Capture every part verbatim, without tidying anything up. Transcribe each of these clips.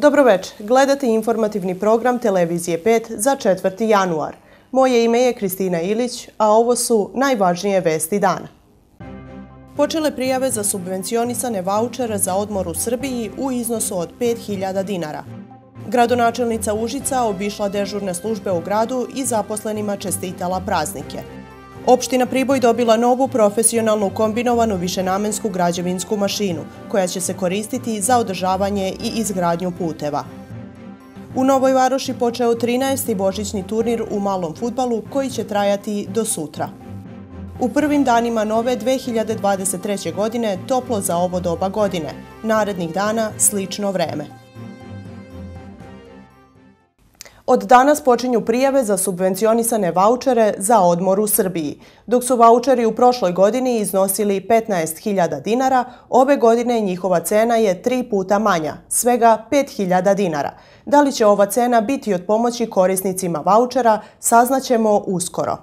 Dobroveče, gledate informativni program Televizije pet za četvrti januar. Moje ime je Kristina Ilić, a ovo su najvažnije vesti dana. Počele prijave za subvencionisane vaučere za odmor u Srbiji u iznosu od pet hiljada dinara. Gradonačelnica Užica obišla dežurne službe u gradu i zaposlenima čestitala praznike. Opština Priboj dobila novu profesionalnu kombinovanu višenamensku građevinsku mašinu, koja će se koristiti za održavanje i izgradnju puteva. U Novoj Varoši počeo trinaesti božićni turnir u malom fudbalu koji će trajati do sutra. U prvim danima nove dve hiljade dvadeset treće. godine toplo za ovo doba godine, narednih dana slično vreme. Od danas počinju prijave za subvencionisane vaučere za odmor u Srbiji. Dok su vaučeri u prošloj godini iznosili petnaest hiljada dinara, ove godine njihova cena je tri puta manja, svega pet hiljada dinara. Da li će ova cena biti od pomoći korisnicima vaučera, saznaćemo uskoro.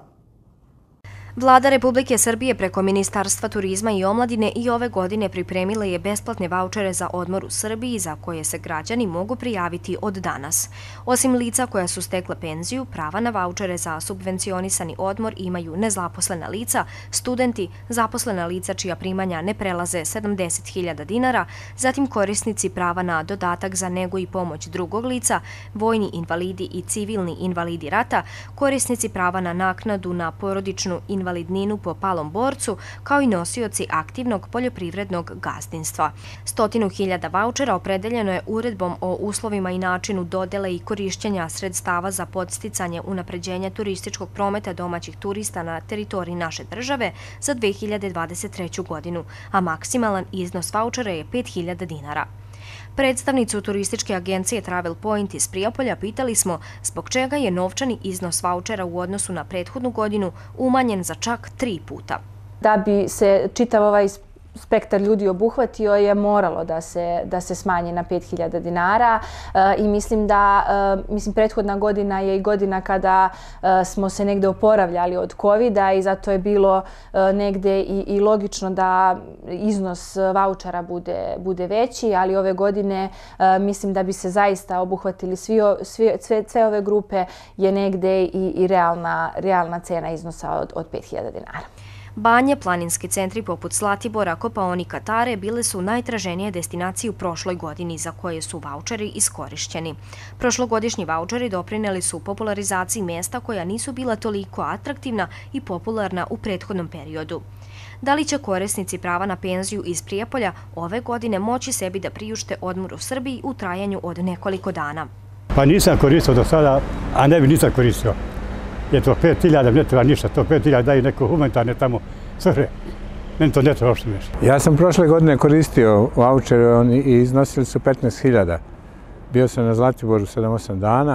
Vlada Republike Srbije preko Ministarstva turizma i omladine i ove godine pripremila je besplatne vaučere za odmor u Srbiji za koje se građani mogu prijaviti od danas. Osim lica koja su stekla penziju, prava na vaučere za subvencionisani odmor imaju nezaposlena lica, studenti, zaposlena lica čija primanja ne prelaze sedamdeset hiljada dinara, zatim korisnici prava na dodatak za negu i pomoć drugog lica, vojni invalidi i civilni invalidi rata, korisnici prava na naknadu na porodičnu invalidninu, invalidninu po palom borcu, kao i nosioci aktivnog poljoprivrednog gazdinstva. Stotinu hiljada vaučera opredeljeno je uredbom o uslovima i načinu dodele i korišćenja sredstava za podsticanje unapređenja turističkog prometa domaćih turista na teritoriji naše države za dve hiljade dvadeset treću. godinu, a maksimalan iznos vaučera je pet hiljada dinara. Predstavnicu turističke agencije Travel Point iz Prijepolja pitali smo zbog čega je novčani iznos vaučera u odnosu na prethodnu godinu umanjen za čak tri puta. Da bi se čitav ovaj spektar ljudi obuhvatio je moralo da se, da se smanji na pet hiljada dinara e, i mislim da e, mislim prethodna godina je i godina kada e, smo se negde oporavljali od kovida i zato je bilo e, negde i, i logično da iznos vaučera bude, bude veći, ali ove godine e, mislim da bi se zaista obuhvatili svi, svi, sve, sve ove grupe je negde i, i realna, realna cena iznosa od, od pet hiljada dinara. Banje, planinski centri poput Zlatibora, Kopaonika, Tare bile su najtraženije destinacije u prošloj godini za koje su vaučeri iskorišćeni. Prošlogodišnji vaučeri doprineli su popularizaciji mesta koja nisu bila toliko atraktivna i popularna u prethodnom periodu. Da li će korisnici prava na penziju iz Prijepolja ove godine moći sebi da priušte odmor u Srbiji u trajanju od nekoliko dana? Pa nisam koristio do sada, a ne bi nisam koristio. Je to pet hiljada, ne treba ništa, to pet hiljada daje neko humanitarne tamo svrhe. Meni to ne treba uopšte ništa. Ja sam prošle godine koristio vaučere i iznosili su petnaest hiljada. Bio sam na Zlatiboru sedam osam dana,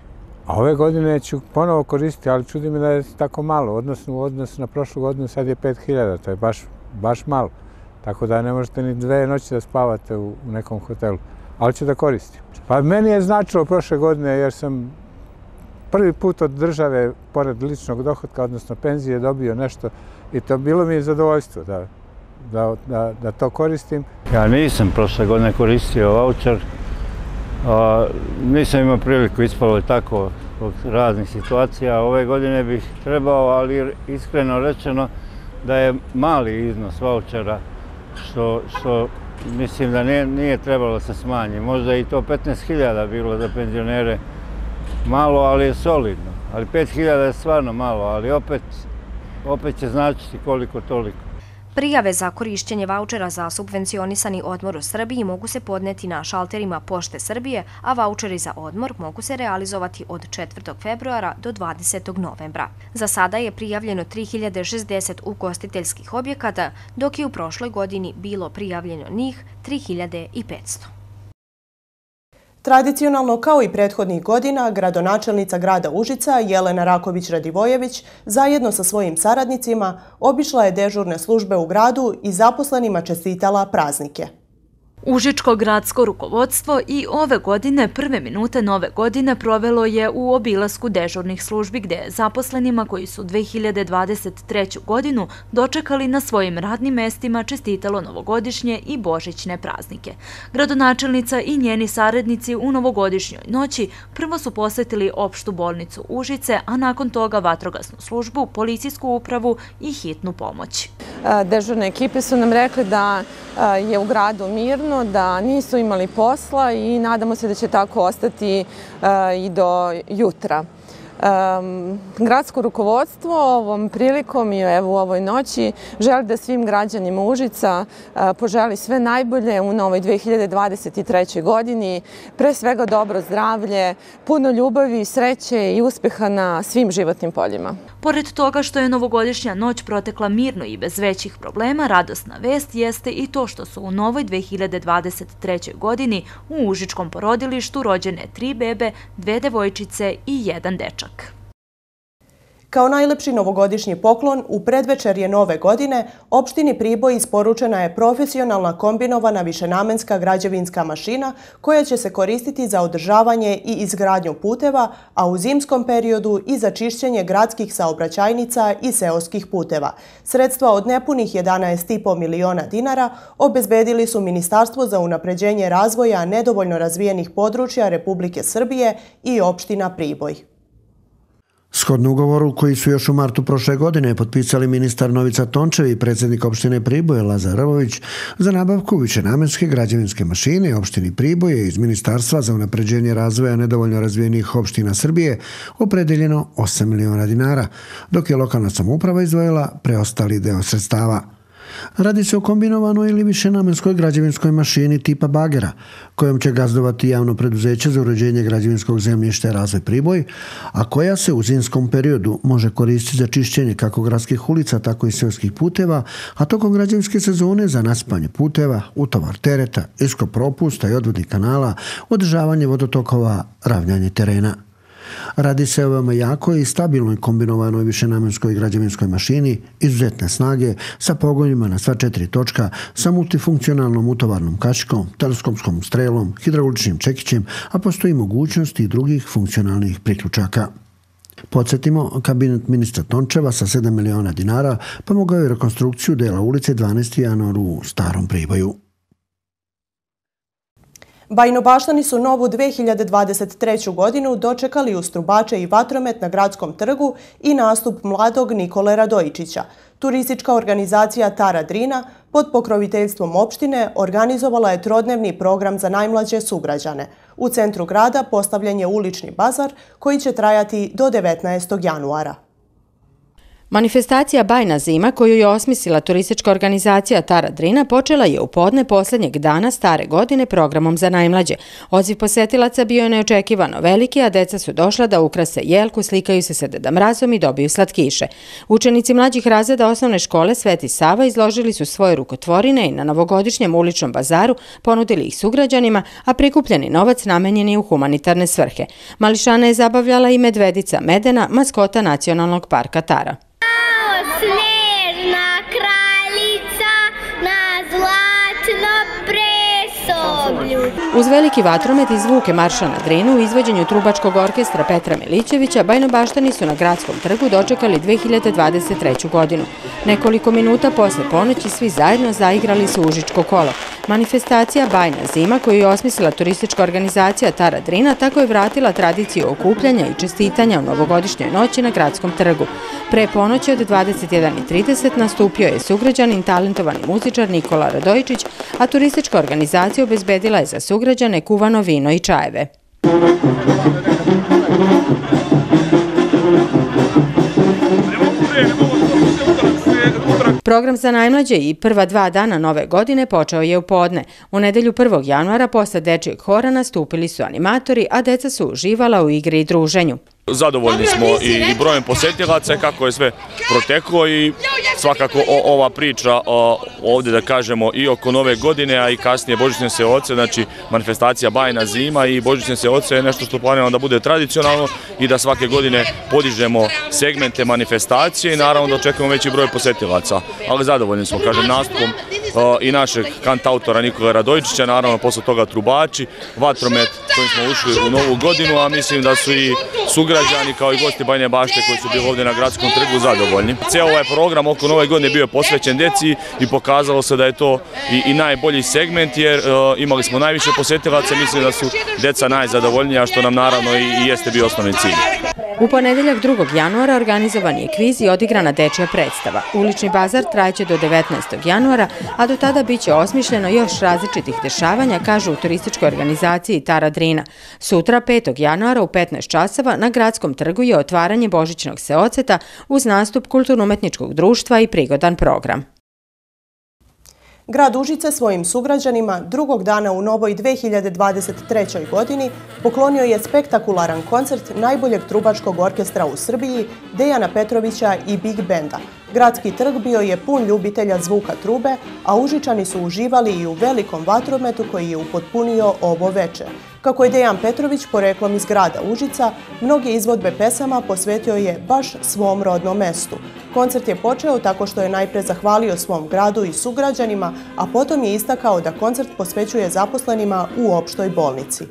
a ove godine ću ponovo koristiti, ali čudi mi da je tako malo. Odnosno, u odnosu na prošlu godinu sad je pet hiljada, to je baš, baš malo. Tako da ne možete ni dve noći da spavate u, u nekom hotelu, ali ću da koristim. Pa meni je značilo prošle godine jer sam prvi put od države, pored ličnog dohotka, odnosno penzije, dobio nešto i to bilo mi je zadovoljstvo da, da, da, da to koristim. Ja nisam prošle godine koristio vaučer, a, nisam imao priliku, ispalo je tako zbog raznih situacija. Ove godine bih trebao, ali iskreno rečeno da je mali iznos vaučera, što, što mislim da nije, nije trebalo se smanji. Možda i to petnaest hiljada bilo za penzionere, malo, ali je solidno. Ali pet hiljada je stvarno malo, ali opet, opet će značiti koliko toliko. Prijave za korišćenje vaučera za subvencionisani odmor u Srbiji mogu se podneti na šalterima Pošte Srbije, a vaučeri za odmor mogu se realizovati od četvrtog februara do dvadesetog novembra. Za sada je prijavljeno tri hiljade šezdeset ugostiteljskih objekata, dok je u prošloj godini bilo prijavljeno njih tri hiljade petsto. Tradicionalno, kao i prethodnih godina, gradonačelnica grada Užica Jelena Raković-Radivojević zajedno sa svojim saradnicima obišla je dežurne službe u gradu i zaposlenima čestitala praznike. Užičko gradsko rukovodstvo i ove godine prve minute nove godine provelo je u obilasku dežurnih službi gde je zaposlenima koji su dve hiljade dvadeset treću godinu dočekali na svojim radnim mestima čestitalo novogodišnje i božićne praznike. Gradonačelnica i njeni saradnici u novogodišnjoj noći prvo su posetili opštu bolnicu Užice, a nakon toga vatrogasnu službu, policijsku upravu i hitnu pomoć. Dežurne ekipe su nam rekli da je u gradu mirno, da nisu imali posla i nadamo se da će tako ostati i do jutra. Gradsko rukovodstvo ovom prilikom i evo u ovoj noći želi da svim građanima Užica poželi sve najbolje u novoj dve hiljade dvadeset trećoj godini, pre svega dobro zdravlje, puno ljubavi, sreće i uspeha na svim životnim poljima. Pored toga što je novogodišnja noć protekla mirno i bez većih problema, radosna vest jeste i to što su u novoj dve hiljade dvadeset trećoj godini u užičkom porodilištu rođene tri bebe, dve devojčice i jedan dečak. Kao najlepši novogodišnji poklon u predvečerje nove godine opštini Priboj isporučena je profesionalna kombinovana višenamenska građevinska mašina koja će se koristiti za održavanje i izgradnju puteva, a u zimskom periodu i za čišćenje gradskih saobraćajnica i seoskih puteva. Sredstva od nepunih jedanaest zarez pet miliona dinara obezbedili su Ministarstvo za unapređenje razvoja nedovoljno razvijenih područja Republike Srbije i opština Priboj. Shodno ugovoru koji su još u martu prošle godine potpisali ministar Novica Tončev i predsjednik opštine Priboje Lazar Rvović za nabavku višenamenske građevinske mašine opštini Priboje iz Ministarstva za unapređenje razvoja nedovoljno razvijenih opština Srbije opredeljeno osam miliona dinara, dok je lokalna samouprava izdvojila preostali deo sredstava. Radi se o kombinovanoj ili višenamenskoj građevinskoj mašini tipa bagera, kojom će gazdovati javno preduzeće za uređenje građevinskog zemljišta i razvoj Priboj, a koja se u zimskom periodu može koristiti za čišćenje kako gradskih ulica, tako i seoskih puteva, a tokom građevinske sezone za naspanje puteva, utovar tereta, iskop propusta i odvodnih kanala, održavanje vodotokova, ravnjanje terena. Radi se o veoma jakoj i stabilnoj kombinovanoj višenamenskoj građevinskoj mašini izuzetne snage sa pogonima na sva četiri točka, sa multifunkcionalnom utovarnom kašikom, teleskopskom strelom, hidrauličnim čekićem, a postoji mogućnost i drugih funkcionalnih priključaka. Podsjetimo, kabinet ministra Tončeva sa sedam miliona dinara pomogao je rekonstrukciju dela ulice dvanaesti januar u Starom Priboju. Bajnobaštani su novu dve hiljade dvadeset treću godinu dočekali uz trubače i vatromet na Gradskom trgu i nastup mladog Nikole Radojičića. Turistička organizacija Tara Drina pod pokroviteljstvom opštine organizovala je trodnevni program za najmlađe sugrađane. U centru grada postavljen je ulični bazar koji će trajati do devetnaestog januara. Manifestacija Bajna zima, koju je osmislila turistička organizacija Tara Drina, počela je u podne posljednjeg dana stare godine programom za najmlađe. Odziv posetilaca bio je neočekivano veliki, a deca su došla da ukrase jelku, slikaju se sa Deda Mrazom i dobiju slatkiše. Učenici mlađih razreda osnovne škole Sveti Sava izložili su svoje rukotvorine i na novogodišnjem uličnom bazaru ponudili ih sugrađanima, a prikupljeni novac namenjen je u humanitarne svrhe. Mališana je zabavljala i medvedica Medena, maskota Nacionalnog parka Tara. Snežna kraljica na zlatnom presoblju. Uz veliki vatromet i zvuke marša na Drinu u izvođenju trubačkog orkestra Petra Milićevića, Bajnobaštani su na Gradskom trgu dočekali dve hiljade dvadeset treću godinu. Nekoliko minuta posle ponoći svi zajedno zaigrali su Užičko kolo. Manifestacija Bajna zima, koju je osmislila turistička organizacija Tara Drina, tako je vratila tradiciju okupljanja i čestitanja u novogodišnjoj noći na Gradskom trgu. Pre ponoći od dvadeset jedan i trideset nastupio je sugrađanin, talentovani muzičar Nikola Radojičić, a turistička organizacija obezbedila je za sugrađane kuvano vino i čajeve. Program za najmlađe i prva dva dana nove godine počeo je u podne. U nedelju prvog januara posle dečijeg hora nastupili su animatori, a deca su uživala u igri i druženju. Zadovoljni smo i brojem posjetilaca, kako je sve proteklo i svakako ova priča ovdje da kažemo i oko nove godine, a i kasnije Božićne seoce, znači manifestacija Bajna zima i Božićne seoce je nešto što planiramo da bude tradicionalno i da svake godine podižemo segmente manifestacije i naravno da očekujemo veći broj posjetilaca. Ali zadovoljni smo, kažem, nastupom i našeg kantautora Nikola Radojičića, naravno posle toga trubači, vatromet kojim smo ušli u novu godinu, a mislim da su i sugrađani kao i gosti Bajine Bašte koji su bili ovdje na gradskom trgu zadovoljni. Cijel ovaj program oko nove godine bio je posvećen deci i pokazalo se da je to i, i najbolji segment jer uh, imali smo najviše posjetilaca, mislim da su deca najzadovoljnija što nam naravno i, i jeste bio osnovni cilj. U ponedeljak drugog januara organizovan je kviz i odigrana dečja predstava. Ulični bazar trajeće do devetnaestog januara, a do tada biće osmišljeno još različitih dešavanja, kažu u turističkoj organizaciji Tara Drina. Sutra, petog januara u petnaest časova na gradskom trgu je otvaranje božićnog seoceta uz nastup kulturno-umetničkog društva i prigodan program. Grad Užice svojim sugrađanima drugog dana u novoj dve hiljade dvadeset trećoj. godini poklonio je spektakularan koncert najboljeg trubačkog orkestra u Srbiji, Dejana Petrovića i Big Benda. Gradski trg bio je pun ljubitelja zvuka trube, a Užičani su uživali i u velikom vatrometu koji je upotpunio ovo veče. Kako je Dejan Petrović poreklom iz grada Užica, mnoge izvodbe pesama posvetio je baš svom rodnom mestu. Koncert je počeo tako što je najpre zahvalio svom gradu i sugrađanima, a potom je istakao da koncert posvećuje zaposlenima u opštoj bolnici.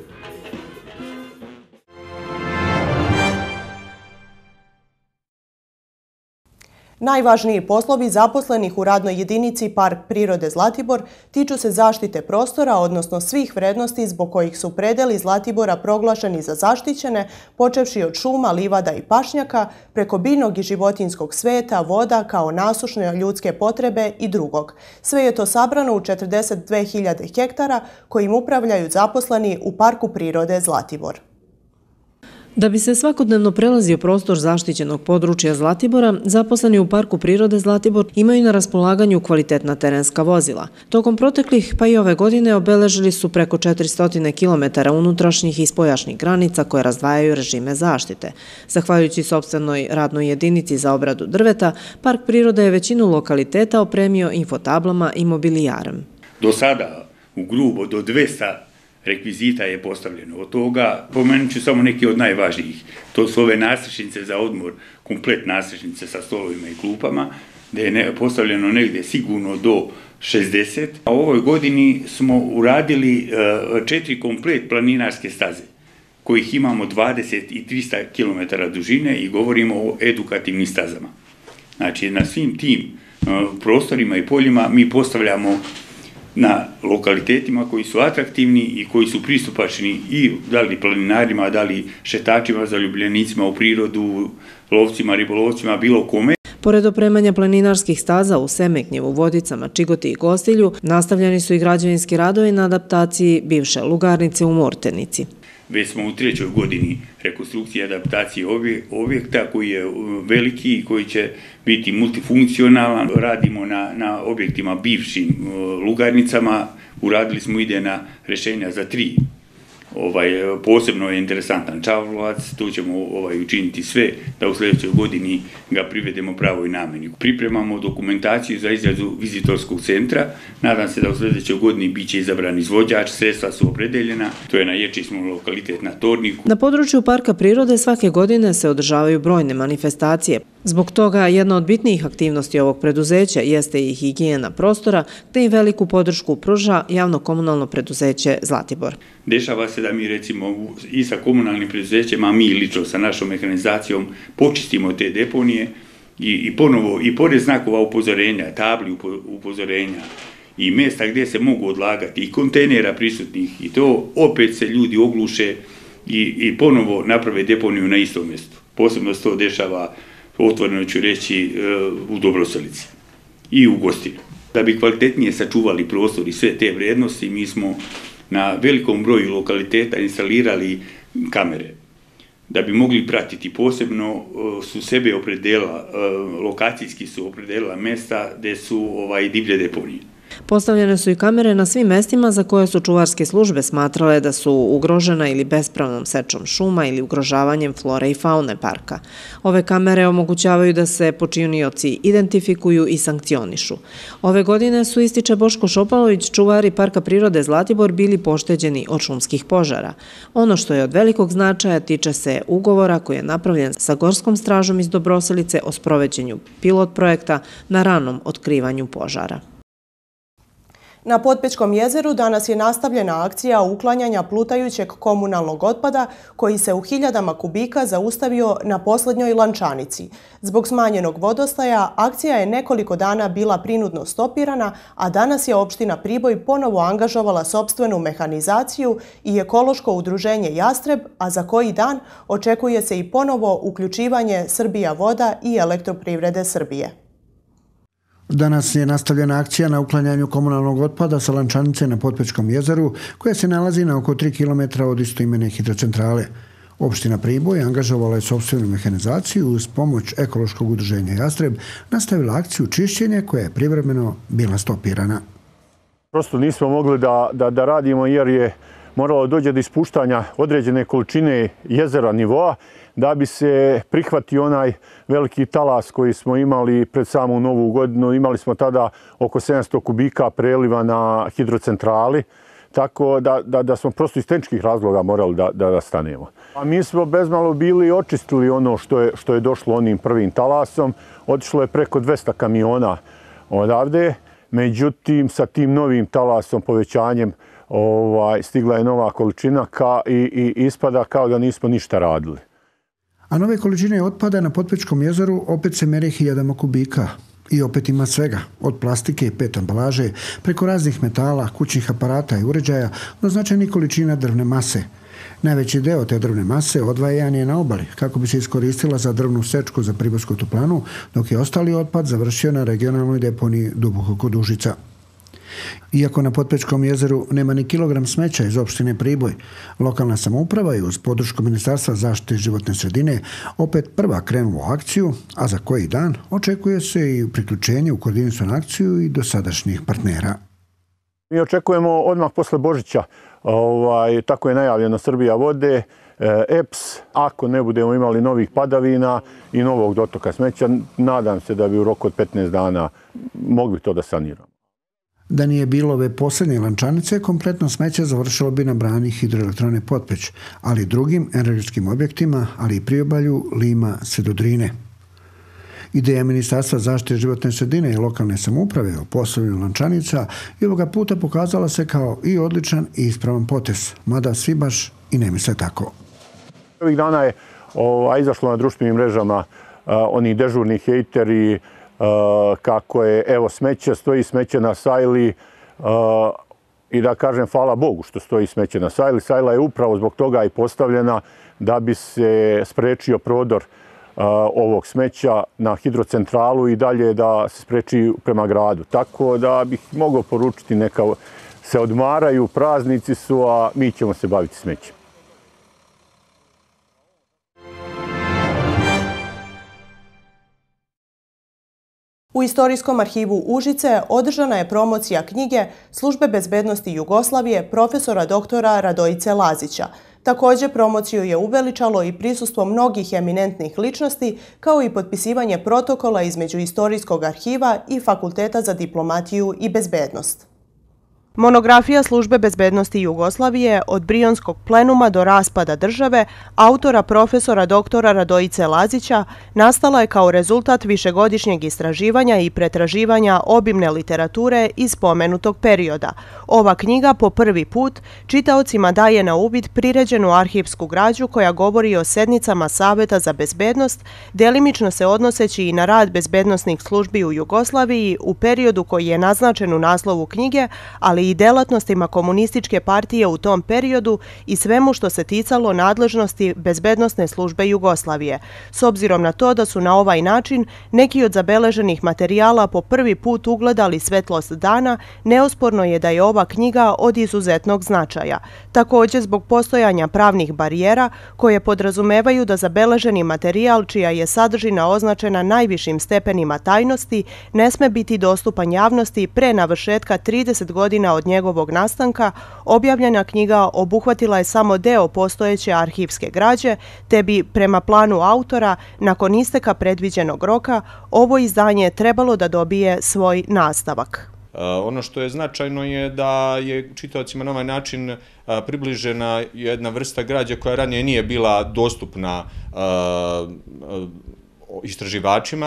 Najvažniji poslovi zaposlenih u radnoj jedinici Park prirode Zlatibor tiču se zaštite prostora, odnosno svih vrednosti zbog kojih su predeli Zlatibora proglašeni za zaštićene, počevši od šuma, livada i pašnjaka, preko biljnog i životinjskog sveta, voda kao nasušne ljudske potrebe i drugog. Sve je to sabrano u četrdeset dve hiljade hektara kojim upravljaju zaposleni u Parku prirode Zlatibor. Da bi se svakodnevno prelazio prostor zaštićenog područja Zlatibora, zaposleni u Parku prirode Zlatibor imaju na raspolaganju kvalitetna terenska vozila. Tokom proteklih pa i ove godine obeležili su preko četiristo kilometara unutrašnjih i spoljašnjih granica koje razdvajaju režime zaštite. Zahvaljujući sopstvenoj radnoj jedinici za obradu drveta, Park prirode je većinu lokaliteta opremio infotablama i mobilijarem. Do sada u grubo do dvesta rekvizita je postavljeno. Od toga pomenut ću samo neki od najvažnijih. To su ove nastrešnice za odmor, komplet nastrešnice sa stolovima i klupama, gde je postavljeno negdje sigurno do šezdeset. A u ovoj godini smo uradili četiri komplet planinarske staze, kojih imamo dvadeset i trista kilometara dužine i govorimo o edukativnim stazama. Znači, na svim tim prostorima i poljima mi postavljamo na lokalitetima koji su atraktivni i koji su pristupačni i da li planinarima, da li šetačima, zaljubljenicima u prirodu, lovcima, ribolovcima, bilo kome. Pored opremanja planinarskih staza u Semegnjevu, Vodicama, Čigoti i Gostilju, nastavljeni su i građevinski radovi na adaptaciji bivše lugarnice u Mortenici. Već smo u trećoj godini rekonstrukcije i adaptacije objekta koji je veliki i koji će biti multifunkcionalan. Radimo na, na objektima bivšim lugarnicama, uradili smo idejna rešenja za tri. Ovaj, posebno je interesantan Čavlovac, tu ćemo ovaj, učiniti sve da u sljedećoj godini ga privedemo pravoj nameni. Pripremamo dokumentaciju za izradu vizitorskog centra, nadam se da u sljedećoj godini biće izabran izvođač, sredstva su opredeljena, to je najjači smo lokalitet na Torniku. Na području Parka prirode svake godine se održavaju brojne manifestacije. Zbog toga jedna od bitnijih aktivnosti ovog preduzeća jeste i higijena prostora, te im veliku podršku pruža javno-komunalno preduzeće Zlatibor. Dešava se da mi recimo i sa komunalnim preduzećima, a mi lično sa našom mehanizacijom počistimo te deponije i, i ponovo, i pored znakova upozorenja, tabli upozorenja i mjesta gdje se mogu odlagati i kontejnera prisutnih i to opet se ljudi ogluše i, i ponovo naprave deponiju na istom mjestu. Posebno se to dešava, otvoreno ću reći, u Dobroselici i u Gostilju. Da bi kvalitetnije sačuvali prostor i sve te vrijednosti, mi smo na velikom broju lokaliteta instalirali kamere. Da bi mogli pratiti, posebno su sebe opredelila, lokacijski su opredelila mjesta gdje su ovaj, divlje deponije. Postavljene su i kamere na svim mestima za koje su čuvarske službe smatrale da su ugrožena ili bespravnom sečom šuma ili ugrožavanjem flore i faune parka. Ove kamere omogućavaju da se počinioci identifikuju i sankcionišu. Ove godine su, ističe Boško Šopalović, čuvari Parka prirode Zlatibor bili pošteđeni od šumskih požara. Ono što je od velikog značaja tiče se ugovora koji je napravljen sa Gorskom stražom iz Dobroselice o sproveđenju pilot projekta na ranom otkrivanju požara. Na Potpećkom jezeru danas je nastavljena akcija uklanjanja plutajućeg komunalnog otpada koji se u hiljadama kubika zaustavio na posljednjoj lančanici. Zbog smanjenog vodostaja akcija je nekoliko dana bila prinudno stopirana, a danas je opština Priboj ponovo angažovala sopstvenu mehanizaciju i ekološko udruženje Jastreb, a za koji dan očekuje se i ponovo uključivanje Srbija voda i Elektroprivrede Srbije. Danas je nastavljena akcija na uklanjanju komunalnog otpada sa lančanice na Potpećkom jezeru, koja se nalazi na oko tri kilometra od istoimene hidrocentrale. Opština Priboj angažovala je sopstvenu mehanizaciju uz pomoć ekološkog udruženja Jastreb, nastavila akciju čišćenja koja je privremeno bila stopirana. Prosto nismo mogli da, da, da radimo jer je moralo dođe do ispuštanja određene količine jezera nivoa da bi se prihvatio onaj veliki talas koji smo imali pred samu novu godinu. Imali smo tada oko sedamsto kubika preliva na hidrocentrali, tako da, da, da smo prosto iz tehničkih razloga morali da, da, da stanemo. A mi smo bezmalo bili očistili ono što je, što je došlo onim prvim talasom. Otišlo je preko dvesta kamiona odavde, međutim sa tim novim talasom, povećanjem, ovaj, stigla je nova količina ka, i, i ispada kao da nismo ništa radili. A nove količine otpada na Potpećkom jezeru opet se mere hiljadama kubika. I opet ima svega, od plastike i pet ambalaže, preko raznih metala, kućnih aparata i uređaja, do značajnih količina drvne mase. Najveći deo te drvne mase odvajan je na obali, kako bi se iskoristila za drvnu sečku za Pribojsku toplanu, dok je ostali otpad završio na regionalnoj deponiji duboko kod Užica. Iako na Potpećkom jezeru nema ni kilogram smeća iz opštine Priboj, lokalna samouprava je uz podršku Ministarstva zaštite životne sredine opet prva krenula u akciju, a za koji dan očekuje se i priključenje u koordinisanu akciju i dosadašnjih partnera. Mi očekujemo odmah posle Božića, ovaj, tako je najavljeno Srbija vode, E P S, ako ne budemo imali novih padavina i novog dotoka smeća, nadam se da bi u roku od petnaest dana mogli to da saniramo. Da nije bilo ove posljednje lančanice, kompletno smeće završilo bi na brani hidroelektrane Potpeć, ali i drugim energetskim objektima, ali i priobalju Lima sve do Drine. Ideja Ministarstva zaštite životne sredine i lokalne samouprave o postavljanju lančanica i ovoga puta pokazala se kao i odličan i ispravan potez, mada svi baš i ne misle tako. Ovih dana je o, izašlo na društvenim mrežama a, oni dežurni hejteri, a, kako je, evo, smeće, stoji smeće na sajli a, i da kažem hvala Bogu što stoji smeće na sajli. Sajla je upravo zbog toga i postavljena da bi se sprečio prodor a, ovog smeća na hidrocentralu i dalje da se spreči prema gradu. Tako da bih mogao poručiti neka se odmaraju, praznici su, a mi ćemo se baviti smećem. U Istorijskom arhivu Užice održana je promocija knjige Službe bezbednosti Jugoslavije profesora doktora Radojice Lazića. Također promociju je uveličalo i prisustvo mnogih eminentnih ličnosti, kao i potpisivanje protokola između Istorijskog arhiva i Fakulteta za diplomatiju i bezbednost. Monografija Službe bezbednosti Jugoslavije od Brionskog plenuma do raspada države autora profesora doktora Radojice Lazića nastala je kao rezultat višegodišnjeg istraživanja i pretraživanja obimne literature iz spomenutog perioda. Ova knjiga po prvi put čitaocima daje na uvid priređenu arhivsku građu koja govori o sednicama Saveta za bezbednost, delimično se odnoseći i na rad bezbednosnih službi u Jugoslaviji u periodu koji je naznačen u naslovu knjige, ali i delatnostima komunističke partije u tom periodu i svemu što se ticalo nadležnosti bezbednosne službe Jugoslavije. S obzirom na to da su na ovaj način neki od zabeleženih materijala po prvi put ugledali svetlost dana, neosporno je da je ova knjiga od izuzetnog značaja. Također zbog postojanja pravnih barijera koje podrazumevaju da zabeleženi materijal čija je sadržina označena najvišim stepenima tajnosti ne sme biti dostupan javnosti pre navršetka trideset godina od njegovog nastanka, objavljena knjiga obuhvatila je samo deo postojeće arhivske građe, te bi, prema planu autora, nakon isteka predviđenog roka, ovo izdanje trebalo da dobije svoj nastavak. Ono što je značajno je da je čitaocima na ovaj način približena jedna vrsta građe koja ranije nije bila dostupna istraživačima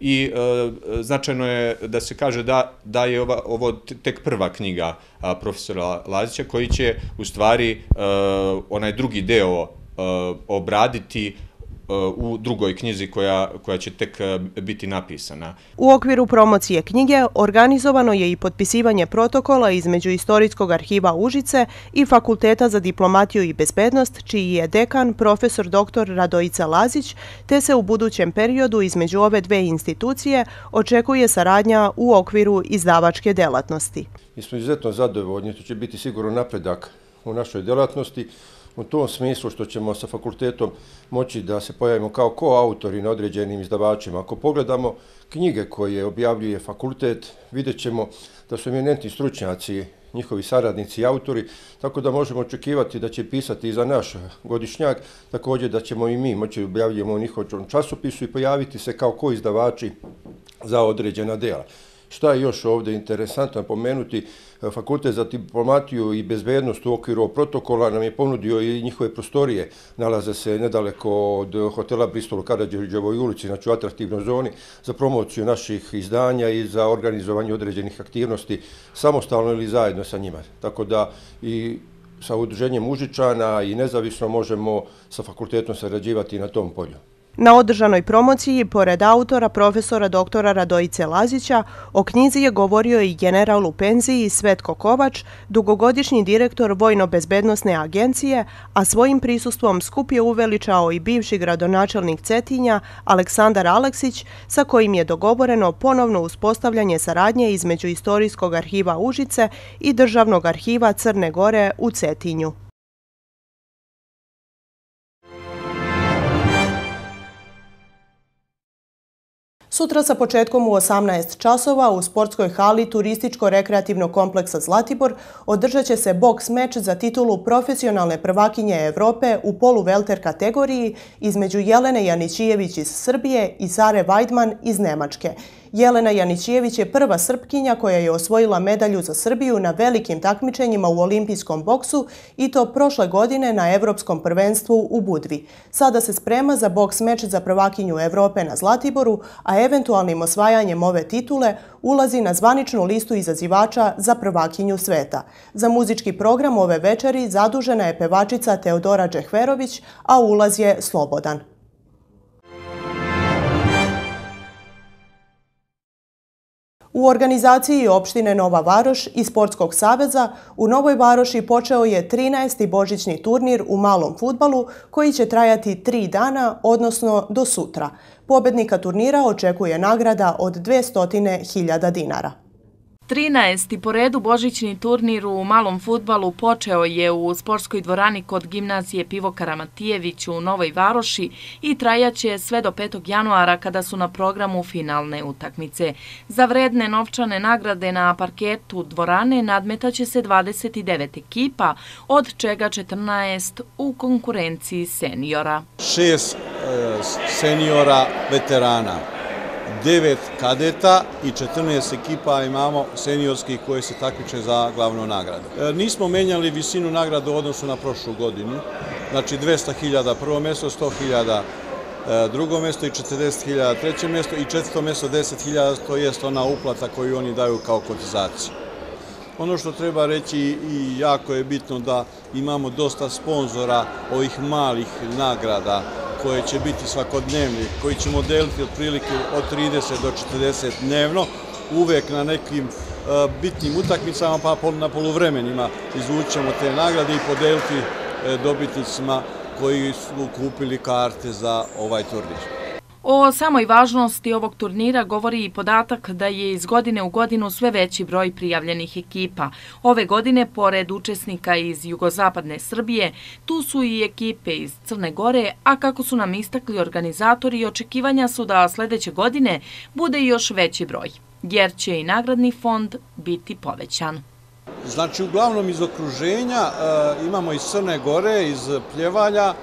i značajno je da se kaže da je ovo tek prva knjiga profesora Lazića koji će u stvari onaj drugi deo obraditi u drugoj knjizi koja će tek biti napisana. U okviru promocije knjige organizovano je i potpisivanje protokola između Istorijskog arhiva Užice i Fakulteta za diplomatiju i bezbednost, čiji je dekan profesor doktor Radojica Lazić, te se u budućem periodu između ove dve institucije očekuje saradnja u okviru izdavačke delatnosti. Mi smo izuzetno zadovoljni, to će biti sigurno napredak u našoj delatnosti, u tom smislu što ćemo sa fakultetom moći da se pojavimo kao koautori na određenim izdavačima. Ako pogledamo knjige koje objavljuje fakultet, vidjet ćemo da su eminentni stručnjaci, njihovi saradnici i autori, tako da možemo očekivati da će pisati i za naš godišnjak, također da ćemo i mi moći objavljamo u njihovom časopisu i pojaviti se kao koizdavači za određena dela. Šta je još ovdje interesantno pomenuti, Fakultet za diplomatiju i bezbednost u okviru protokola nam je ponudio i njihove prostorije. Nalaze se nedaleko od hotela Bristol u Karađorđevoj ulici, znači u atraktivnoj zoni, za promociju naših izdanja i za organizovanje određenih aktivnosti, samostalno ili zajedno sa njima. Tako da i sa udruženjem Užičana i nezavisno možemo sa fakultetom sarađivati na tom polju. Na održanoj promociji, pored autora profesora doktora Radojice Lazića, o knjizi je govorio i general u penziji Svetko Kovač, dugogodišnji direktor Vojno-bezbednosne agencije, a svojim prisustvom skup je uveličao i bivši gradonačelnik Cetinja Aleksandar Aleksić, sa kojim je dogovoreno ponovno uspostavljanje saradnje između Istorijskog arhiva Užice i Državnog arhiva Crne Gore u Cetinju. Sutra sa početkom u osamnaest časova u sportskoj hali Turističko-rekreativnog kompleksa Zlatibor održat će se boks meč za titulu profesionalne prvakinje Evrope u poluvelter kategoriji između Jelene Janićijević iz Srbije i Sare Vajdman iz Nemačke. Jelena Janićijević je prva Srpkinja koja je osvojila medalju za Srbiju na velikim takmičenjima u olimpijskom boksu i to prošle godine na Evropskom prvenstvu u Budvi. Sada se sprema za boks meč za prvakinju Evrope na Zlatiboru, a eventualnim osvajanjem ove titule ulazi na zvaničnu listu izazivača za prvakinju sveta. Za muzički program ove večeri zadužena je pevačica Teodora Džehverović, a ulaz je slobodan. U organizaciji opštine Nova Varoš i Sportskog saveza u Novoj Varoši počeo je trinaesti božićni turnir u malom fudbalu koji će trajati tri dana, odnosno do sutra. Pobednika turnira očekuje nagrada od dvesta hiljada dinara. trinaesti po redu božićni turnir u malom fudbalu počeo je u sportskoj dvorani kod gimnazije Pivokara Matijević u Novoj Varoši i trajaće sve do petog januara kada su na programu finalne utakmice. Za vredne novčane nagrade na parketu dvorane nadmetaće se dvadeset devet ekipa, od čega četrnaest u konkurenciji seniora. Šest seniora veterana, devet kadeta i četrnaest ekipa imamo seniorskih koje se takmiče za glavnu nagradu. Nismo menjali visinu nagrade u odnosu na prošlu godinu, znači dvesta hiljada prvo mjesto, sto hiljada drugo mjesto i četrdeset hiljada treće mjesto i četvrto mjesto deset hiljada, to je ona uplata koju oni daju kao kotizaciju. Ono što treba reći i jako je bitno da imamo dosta sponzora ovih malih nagrada koje će biti svakodnevni, koji ćemo deliti otprilike od trideset do četrdeset dnevno, uvek na nekim bitnim utakmicama, pa na poluvremenima izvućemo te nagrade i podeliti dobitnicima koji su kupili karte za ovaj turnir. O samoj važnosti ovog turnira govori i podatak da je iz godine u godinu sve veći broj prijavljenih ekipa. Ove godine, pored učesnika iz jugozapadne Srbije, tu su i ekipe iz Crne Gore, a kako su nam istakli organizatori, očekivanja su da sledeće godine bude još veći broj, jer će i nagradni fond biti povećan. Znači, uglavnom iz okruženja imamo iz Crne Gore, iz Pljevalja,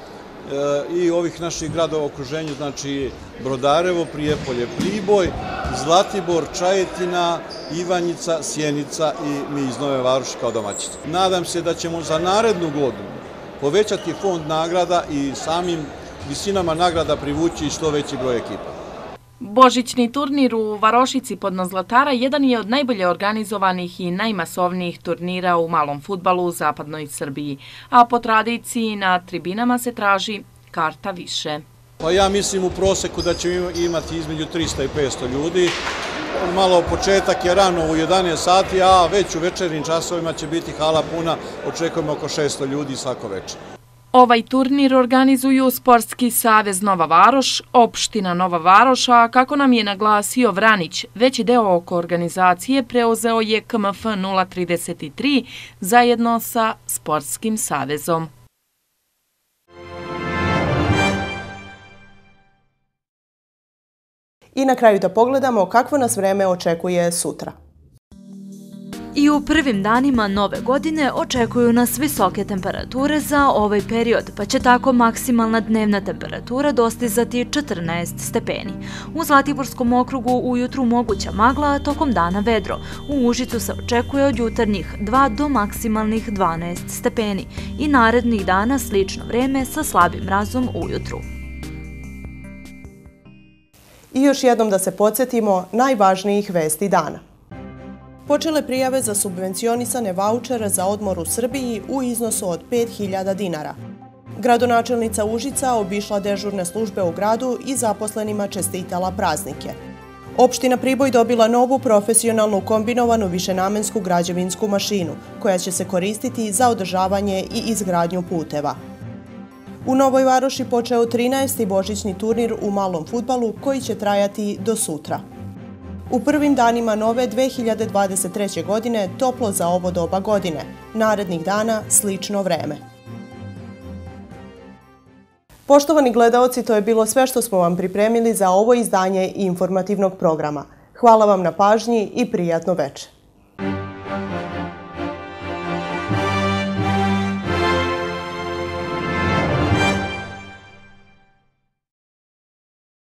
i ovih naših gradova okruženja, znači Brodarevo, Prijepolje, Priboj, Zlatibor, Čajetina, Ivanjica, Sjenica i mi iz Nove Varoši kao domaćice. Nadam se da ćemo za narednu godinu povećati fond nagrada i samim visinama nagrada privući što veći broj ekipa. Božićni turnir u Varošici Podno Zlatara jedan je od najbolje organizovanih i najmasovnijih turnira u malom fudbalu u zapadnoj Srbiji, a po tradiciji na tribinama se traži karta više. Pa ja mislim u proseku da ćemo imati između trista i petsto ljudi. Malo početak je rano u jedanaest sati, a već u večernjim časovima će biti hala puna, očekujemo oko šesto ljudi svako večer. Ovaj turnir organizuju Sportski savez Nova Varoš, opština Nova Varoš, a kako nam je naglasio Vranić, veći deo oko organizacije preuzeo je K M F nula trideset tri zajedno sa Sportskim savezom. I na kraju da pogledamo kakvo nas vreme očekuje sutra. I u prvim danima nove godine očekuju nas visoke temperature za ovaj period, pa će tako maksimalna dnevna temperatura dostizati četrnaest stepeni. U Zlatiborskom okrugu ujutru moguća magla, a tokom dana vedro. U Užicu se očekuje od jutarnjih dva do maksimalnih dvanaest stepeni i narednih dana slično vreme sa slabim mrazom ujutru. I još jednom da se podsjetimo najvažnijih vesti dana. Počele prijave za subvencionisane vaučere za odmor u Srbiji u iznosu od pet hiljada dinara. Gradonačelnica Užica obišla dežurne službe u gradu i zaposlenima čestitala praznike. Opština Priboj dobila novu profesionalnu kombinovanu višenamensku građevinsku mašinu, koja će se koristiti za održavanje i izgradnju puteva. U Novoj Varoši počeo trinaesti božićni turnir u malom fudbalu koji će trajati do sutra. U prvim danima nove dve hiljade dvadeset treće. godine toplo za ovo doba godine, narednih dana slično vreme. Poštovani gledaoci, to je bilo sve što smo vam pripremili za ovo izdanje informativnog programa. Hvala vam na pažnji i prijatno večer.